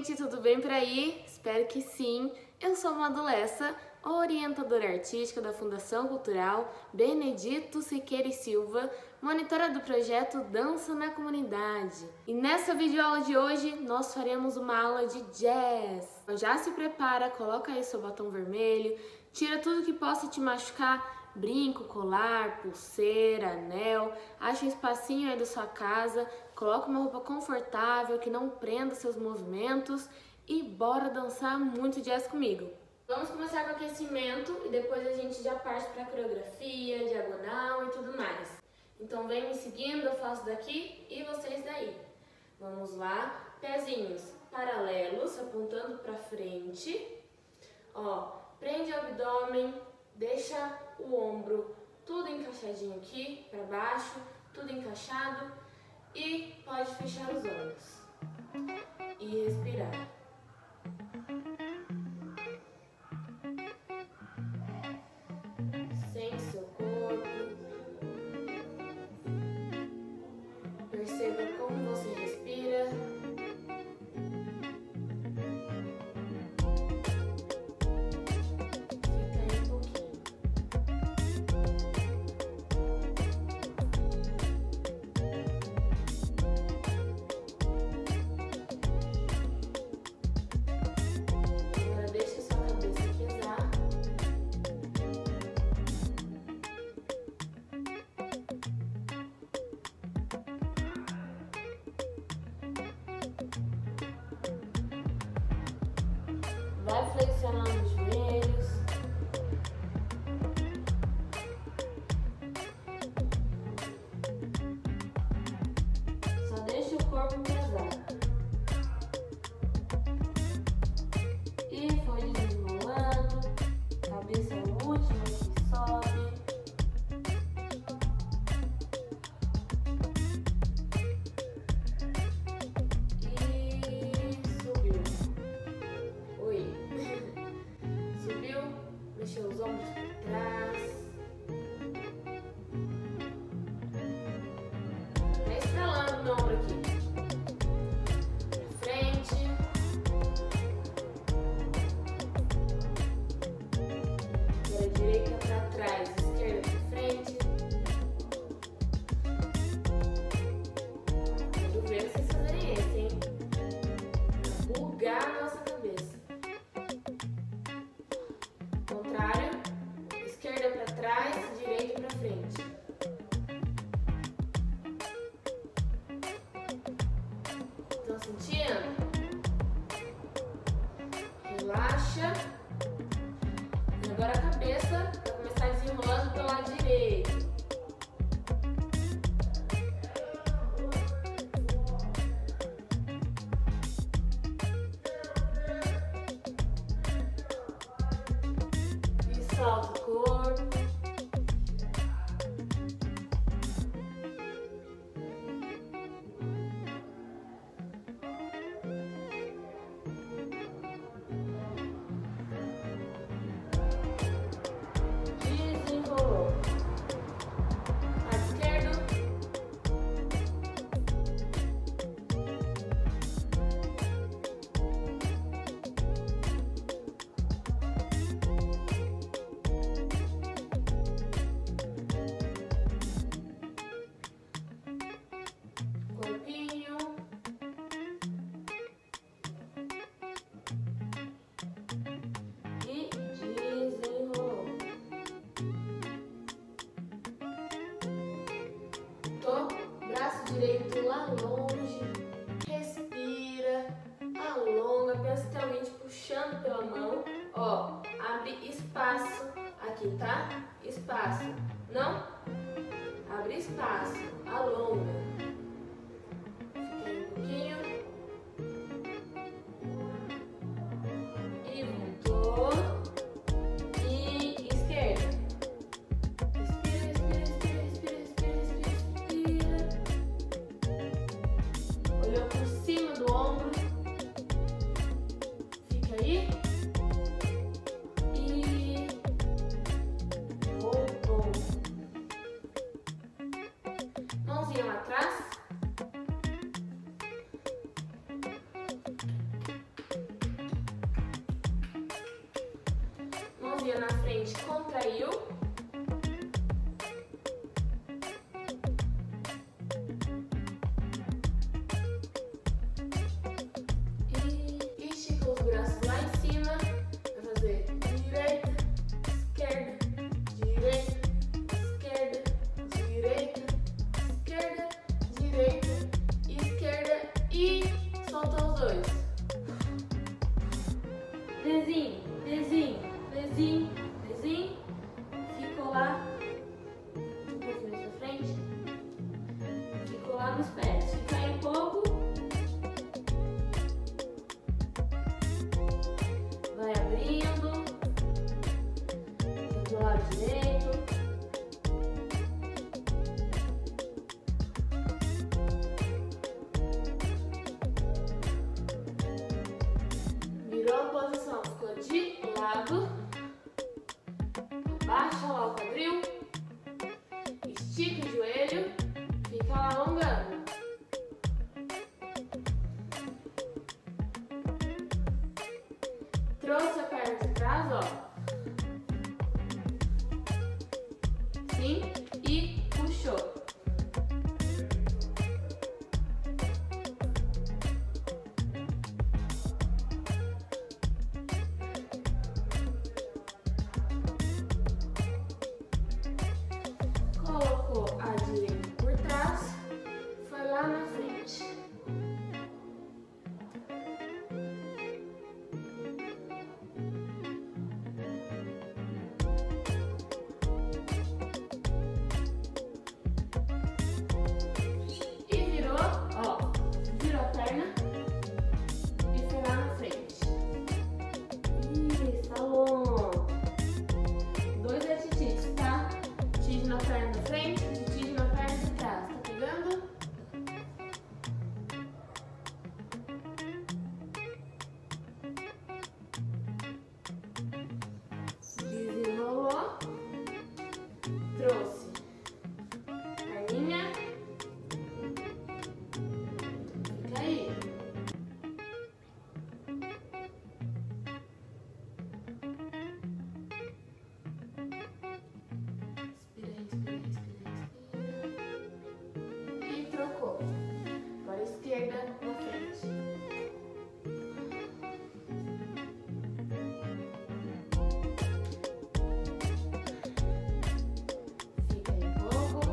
gente, tudo bem por aí? Espero que sim. Eu sou Madulessa, orientadora artística da Fundação Cultural Benedito Siqueira e Silva, monitora do projeto Dança na Comunidade. E nessa videoaula de hoje, nós faremos uma aula de jazz. Então já se prepara, coloca aí seu batom vermelho, tira tudo que possa te machucar, brinco, colar, pulseira, anel, acha um espacinho aí da sua casa, coloca uma roupa confortável que não prenda seus movimentos e bora dançar muito jazz comigo. Vamos começar com o aquecimento e depois a gente já parte para a coreografia, diagonal e tudo mais. Então vem me seguindo, eu faço daqui e vocês daí. Vamos lá, pezinhos paralelos, apontando para frente. Ó, prende o abdômen, deixa o ombro tudo encaixadinho aqui para baixo, tudo encaixado e pode fechar os olhos e respirar. Sente seu corpo, perceba como você respira. Vai flexionando os joelhos. Só deixa o corpo pesar. E foi desenrolando. Cabeça é o último que sobe. Mexer os ombros para trás. Vai escalando meu ombro aqui. Para frente. Agora direita para trás, esquerda para frente. Quero ver vocês fazerem esse, hein? Pra bugar a nossa cabeça. Contrário, esquerda para trás, direita para frente. Estão sentindo? Relaxa. E agora a cabeça vai começar desenrolando pelo lado direito. Solta o corpo. Desenrolou. Lado esquerdo. Braço direito lá longe, respira, alonga, basicamente puxando pela mão, ó, abre espaço aqui, tá? Espaço, não? Abre espaço, alonga, fica aí um pouquinho, e voltou, e esquerda. Olhou por cima do ombro, fica aí e voltou. joelho na frente, contraiu. E estica os braços lá em cima. Vai fazer direita, esquerda, direita, esquerda, direita, esquerda, direita, esquerda e solta os dois. Pezinho, pezinho, pezinho, pezinho. Ficou lá um pouquinho mais pra frente. Ficou lá nos pés. Fica aí um pouco. Vai abrindo. Do lado direito. Virou a posição, ficou de lado, abaixa lá o quadril, estica o joelho, fica lá alongando. Trouxe a perna de trás, ó. Sim, e puxou. Colocou a direita por trás, foi lá na frente. E virou, ó, virou a perna e foi lá na frente. Isso, tá bom. 2 exercícios, tá? Tire na perna da frente, tire na perna de trás. Tá pegando? Desenrolou. Trouxe. Perninha. Fica aí. E trocou. Agora esquerda na frente. Fica aí um pouco.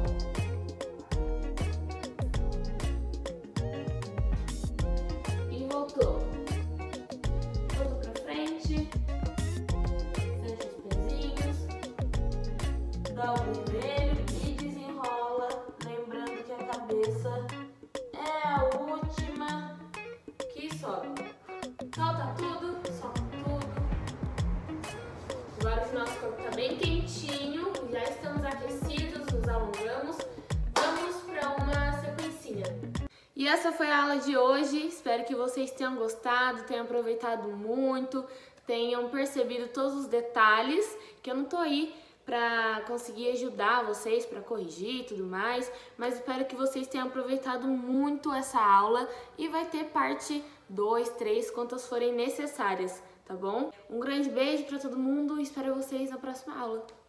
E voltou. Voltou pra frente. Fecha os pezinhos. Dobra o joelho e desenrola, lembrando que a cabeça é a última que sobe. Solta tudo, solta tudo. Agora que o nosso corpo está bem quentinho, já estamos aquecidos, nos alongamos, vamos para uma sequencinha. E essa foi a aula de hoje, espero que vocês tenham gostado, tenham aproveitado muito, tenham percebido todos os detalhes, que eu não tô aí para conseguir ajudar vocês, para corrigir e tudo mais, mas espero que vocês tenham aproveitado muito essa aula e vai ter parte 2, 3, quantas forem necessárias, tá bom? Um grande beijo para todo mundo e espero vocês na próxima aula.